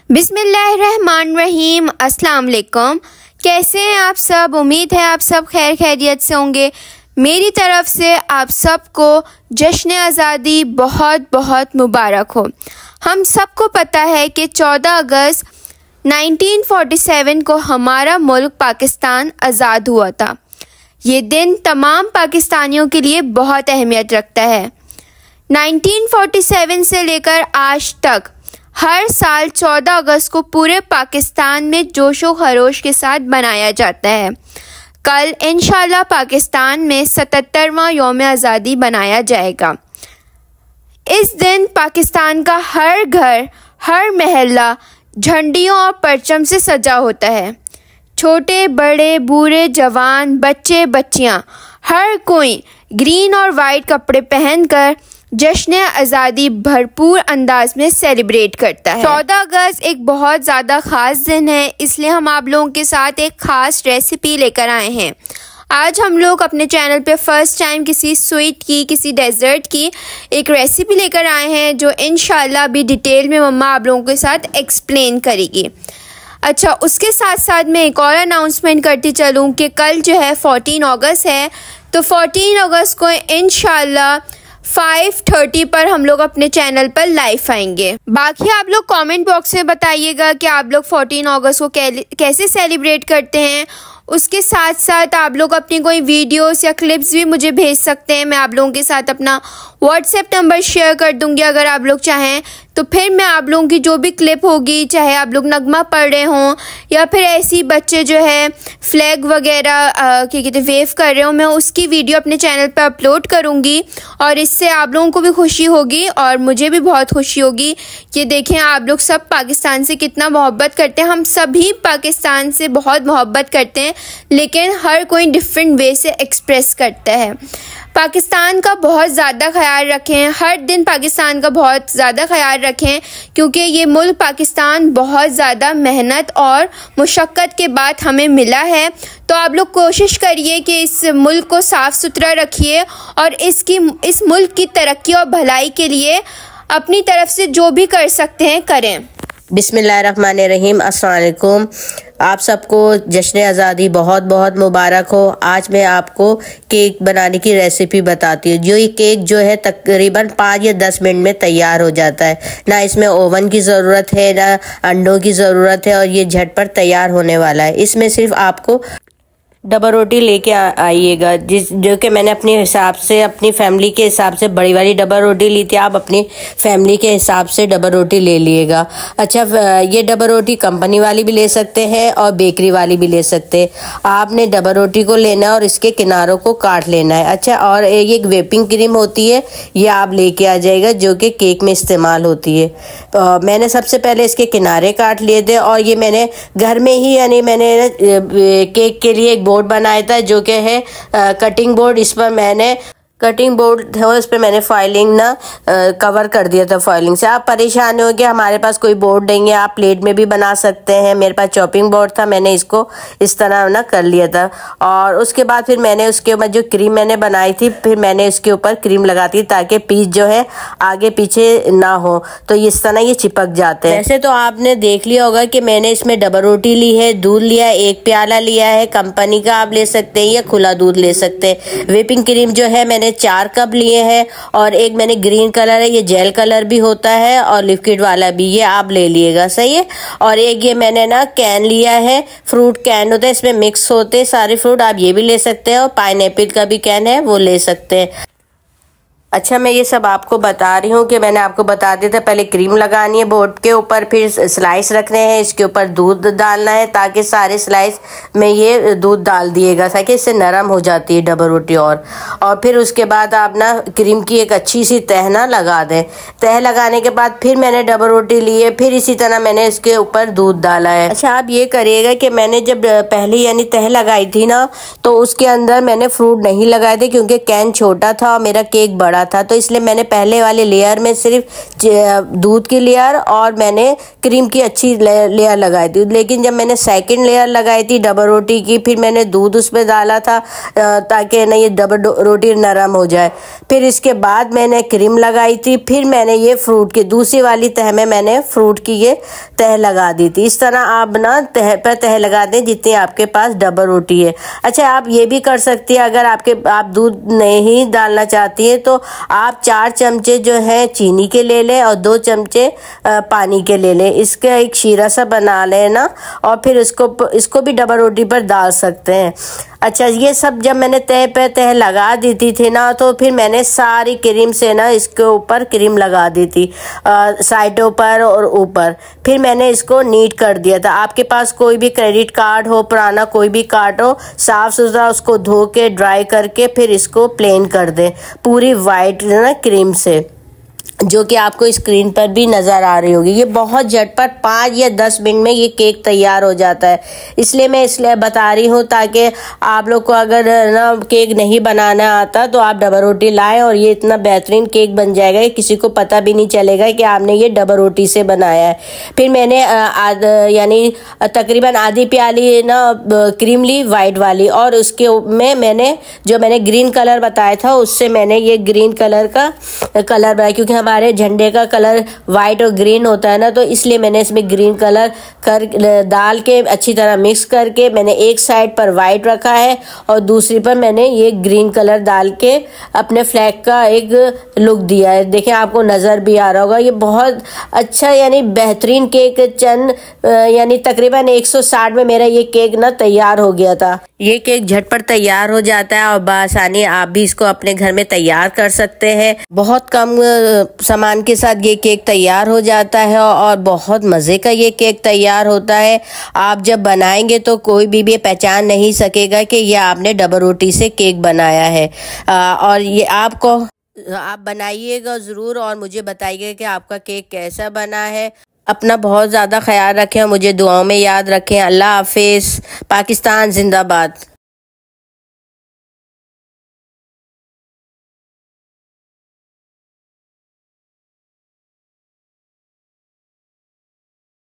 बिस्मिल्लाहिर्रहमानिर्रहीम। अस्सलाम वालेकुम। कैसे हैं आप सब? उम्मीद है आप सब खैर खैरियत से होंगे। मेरी तरफ से आप सबको जश्न आज़ादी बहुत बहुत मुबारक हो। हम सबको पता है कि 14 अगस्त 1947 को हमारा मुल्क पाकिस्तान आज़ाद हुआ था। ये दिन तमाम पाकिस्तानियों के लिए बहुत अहमियत रखता है। 1947 से लेकर आज तक हर साल 14 अगस्त को पूरे पाकिस्तान में जोशो खरोश के साथ मनाया जाता है। कल इंशाल्लाह पाकिस्तान में 77वां यौम आज़ादी मनाया जाएगा। इस दिन पाकिस्तान का हर घर, हर महल्ला झंडियों और परचम से सजा होता है। छोटे बड़े, बूढ़े जवान, बच्चे बच्चियां, हर कोई ग्रीन और वाइट कपड़े पहनकर जश्न आज़ादी भरपूर अंदाज में सेलिब्रेट करता है। 14 अगस्त एक बहुत ज़्यादा ख़ास दिन है, इसलिए हम आप लोगों के साथ एक ख़ास रेसिपी लेकर आए हैं। आज हम लोग अपने चैनल पे फर्स्ट टाइम किसी स्वीट की, किसी डेजर्ट की एक रेसिपी लेकर आए हैं जो इंशाल्लाह अभी डिटेल में मम्मा आप लोगों के साथ एक्सप्लेन करेगी। अच्छा, उसके साथ साथ मैं एक और अनाउंसमेंट करती चलूँ कि कल जो है 14 अगस्त है, तो 14 अगस्त को इंशाल्लाह 5:30 पर हम लोग अपने चैनल पर लाइव आएंगे। बाकी आप लोग कमेंट बॉक्स में बताइएगा कि आप लोग 14 अगस्त को कैसे सेलिब्रेट करते हैं। उसके साथ साथ आप लोग अपनी कोई वीडियोस या क्लिप्स भी मुझे भेज सकते हैं। मैं आप लोगों के साथ अपना व्हाट्सएप नंबर शेयर कर दूंगी अगर आप लोग चाहें तो। फिर मैं आप लोगों की जो भी क्लिप होगी, चाहे आप लोग नगमा पढ़ रहे हों या फिर ऐसी बच्चे जो है फ्लैग वगैरह क्या कहते वेव कर रहे हो, मैं उसकी वीडियो अपने चैनल पर अपलोड करूंगी। और इससे आप लोगों को भी खुशी होगी और मुझे भी बहुत खुशी होगी कि देखें आप लोग सब पाकिस्तान से कितना मोहब्बत करते हैं। हम सभी पाकिस्तान से बहुत मोहब्बत करते हैं, लेकिन हर कोई डिफरेंट वे से एक्सप्रेस करता है। पाकिस्तान का बहुत ज़्यादा ख्याल रखें, हर दिन पाकिस्तान का बहुत ज़्यादा ख्याल रखें, क्योंकि ये मुल्क पाकिस्तान बहुत ज़्यादा मेहनत और मुशक्क़त के बाद हमें मिला है। तो आप लोग कोशिश करिए कि इस मुल्क को साफ़ सुथरा रखिए और इस मुल्क की तरक्की और भलाई के लिए अपनी तरफ से जो भी कर सकते हैं करें। बिस्मिल्लाहिर्रहमानिर्रहीम। अस्सलाम वालेकुम। आप सबको जश्न आज़ादी बहुत बहुत मुबारक हो। आज मैं आपको केक बनाने की रेसिपी बताती हूँ। जो ये केक जो है तकरीबन 5 या 10 मिनट में तैयार हो जाता है। ना इसमें ओवन की ज़रूरत है, ना अंडों की ज़रूरत है, और ये झटपट तैयार होने वाला है। इसमें सिर्फ आपको डबल रोटी लेके आइएगा, जो कि मैंने अपने हिसाब से, अपनी फैमिली के हिसाब से बड़ी वाली डबल रोटी ली थी। आप अपनी फैमिली के हिसाब से डबल रोटी ले लिएगा। अच्छा, ये डबल रोटी कंपनी वाली भी ले सकते हैं और बेकरी वाली भी ले सकते हैं। आपने डबल रोटी को लेना है और इसके किनारों को काट लेना है। अच्छा, और ये एक व्हिपिंग क्रीम होती है, ये आप लेके आ जाएगा, जो कि केक में इस्तेमाल होती है। तो मैंने सबसे पहले इसके किनारे काट लिए थे, और ये मैंने घर में ही, यानी मैंने केक के लिए एक बोर्ड बनाया था जो कि है कटिंग बोर्ड। इस पर मैंने कटिंग बोर्ड था, उस पर मैंने फाइलिंग ना कवर कर दिया था फाइलिंग से। आप परेशान हो कि हमारे पास कोई बोर्ड नहीं है, आप प्लेट में भी बना सकते हैं। मेरे पास चॉपिंग बोर्ड था, मैंने इसको इस तरह ना कर लिया था। और उसके बाद फिर मैंने उसके ऊपर जो क्रीम मैंने बनाई थी, फिर मैंने इसके ऊपर क्रीम लगाती ताकि पीस जो है आगे पीछे ना हो, तो इस तरह ये चिपक जाते हैं। वैसे तो आपने देख लिया होगा कि मैंने इसमें डबल रोटी ली है, दूध लिया, 1 प्याला लिया है, कंपनी का आप ले सकते हैं या खुला दूध ले सकते हैं। व्हिपिंग क्रीम जो है मैंने 4 कप लिए हैं, और एक मैंने ग्रीन कलर है, ये जेल कलर भी होता है और लिक्विड वाला भी, ये आप ले लिएगा, सही है। और एक ये मैंने ना कैन लिया है, फ्रूट कैन होता है, इसमें मिक्स होते हैं सारे फ्रूट, आप ये भी ले सकते हैं। और पाइनएप्पल का भी कैन है, वो ले सकते हैं। अच्छा, मैं ये सब आपको बता रही हूँ कि मैंने आपको बता दिया था। पहले क्रीम लगानी है बोर्ड के ऊपर, फिर स्लाइस रखने हैं, इसके ऊपर दूध डालना है ताकि सारे स्लाइस में ये दूध डाल दिएगा ताकि इससे नरम हो जाती है डबल रोटी। और फिर उसके बाद आप ना क्रीम की एक अच्छी सी तह ना लगा दें। तह लगाने के बाद फिर मैंने डबल रोटी ली है, फिर इसी तरह मैंने इसके ऊपर दूध डाला है। अच्छा, आप ये करिएगा कि मैंने जब पहले यानी तह लगाई थी ना, तो उसके अंदर मैंने फ्रूट नहीं लगाए थे क्योंकि कैन छोटा था और मेरा केक बड़ा बड़ा था, तो इसलिए मैंने पहले वाले लेयर में सिर्फ दूध की लेयर और मैंने क्रीम की अच्छी लेयर लगाई थी। लेकिन जब मैंने सेकंड लेयर लगाई थी डबल रोटी की, फिर मैंने दूध उसमें डाला था ताकि ना ये डबल रोटी नरम हो जाए। फिर इसके बाद मैंने क्रीम लगाई थी, फिर मैंने ये फ्रूट की दूसरी वाली तह में मैंने फ्रूट की ये तह लगा दी थी। इस तरह आप ना तह पर तह लगा दें जितनी आपके पास डबल रोटी है। अच्छा, आप ये भी कर सकती है, अगर आप दूध नहीं डालना चाहती हैं तो आप 4 चमचे जो है चीनी के ले लें और 2 चमचे पानी के ले लें। इसका एक शीरा सा बना लेना और फिर इसको भी डबल रोटी पर डाल सकते हैं। अच्छा, ये सब जब मैंने तह पे तह लगा दी थी ना, तो फिर मैंने सारी क्रीम से ना इसके ऊपर क्रीम लगा दी थी साइडों पर और ऊपर। फिर मैंने इसको नीट कर दिया था। आपके पास कोई भी क्रेडिट कार्ड हो, पुराना कोई भी कार्ड हो, साफ सुथरा उसको धो के ड्राई करके फिर इसको प्लेन कर दें पूरी वाइट ना क्रीम से, जो कि आपको स्क्रीन पर भी नज़र आ रही होगी। ये बहुत झटपट 5 या 10 मिनट में ये केक तैयार हो जाता है। इसलिए बता रही हूँ ताकि आप लोग को अगर ना केक नहीं बनाना आता तो आप डबल रोटी लाएं और ये इतना बेहतरीन केक बन जाएगा कि किसी को पता भी नहीं चलेगा कि आपने ये डबल रोटी से बनाया है। फिर मैंने यानी तकरीबन आधी प्याली ना क्रीम ली वाइट वाली, और उसके में मैंने ग्रीन कलर बताया था उससे मैंने ये ग्रीन कलर का कलर बनाया, क्योंकि हमारे झंडे का कलर वाइट और ग्रीन होता है ना, तो इसलिए मैंने इसमें ग्रीन कलर डाल के अच्छी तरह मिक्स करके मैंने एक साइड पर वाइट रखा है और दूसरी पर मैंने ये ग्रीन कलर डाल के अपने फ्लैग का एक लुक दिया है। देखें, आपको नज़र भी आ रहा होगा। ये बहुत अच्छा यानी बेहतरीन केक यानी तकरीबन 160 में मेरा ये केक ना तैयार हो गया था। ये केक झटपट तैयार हो जाता है और बआसानी आप भी इसको अपने घर में तैयार कर सकते हैं। बहुत कम सामान के साथ ये केक तैयार हो जाता है और बहुत मज़े का ये केक तैयार होता है। आप जब बनाएंगे तो कोई भी पहचान नहीं सकेगा कि ये आपने डबल रोटी से केक बनाया है। और ये आप बनाइएगा ज़रूर और मुझे बताइएगा कि आपका केक कैसा बना है। अपना बहुत ज़्यादा ख्याल रखें और मुझे दुआओं में याद रखें। अल्लाह हाफिज़। पाकिस्तान जिंदाबाद।